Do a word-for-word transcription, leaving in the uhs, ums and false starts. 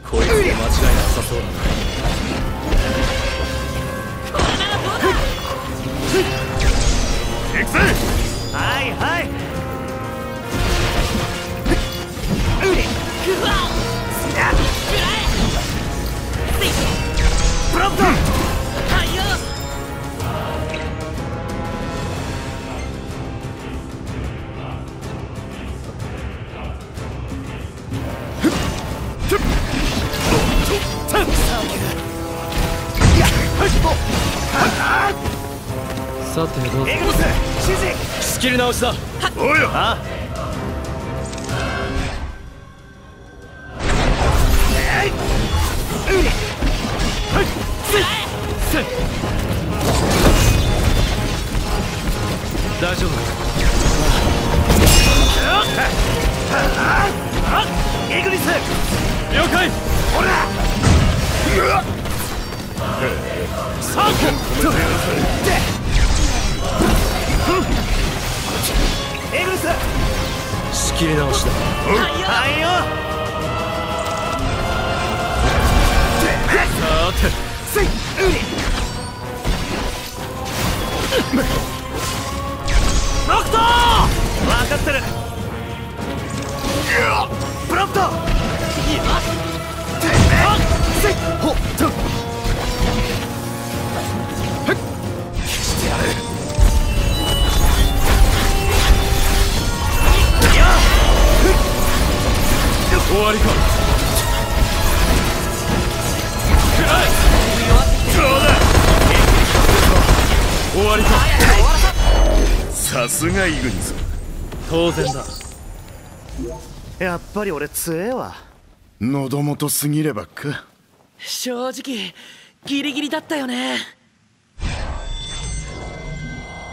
こいつで間違いなさそうだな。 これならどうだ。 行くぜ。 はいはい。うわっ食らえ。ブロックはいよ。 さてどうぞ。 エグロス指示。 仕切り直しだ。 おうよ。 あ大丈夫。 エグリス了解。 ほらサークエグリス仕切り直しだ。 はいよ。 さてせいウリノクト分かってる。ブロックトいやせいほっとしてやる。 終わりか。終わりか。 さすがイグニス。 当然だ。 やっぱり俺強えわ。 喉元すぎればか。 正直ギリギリだったよね。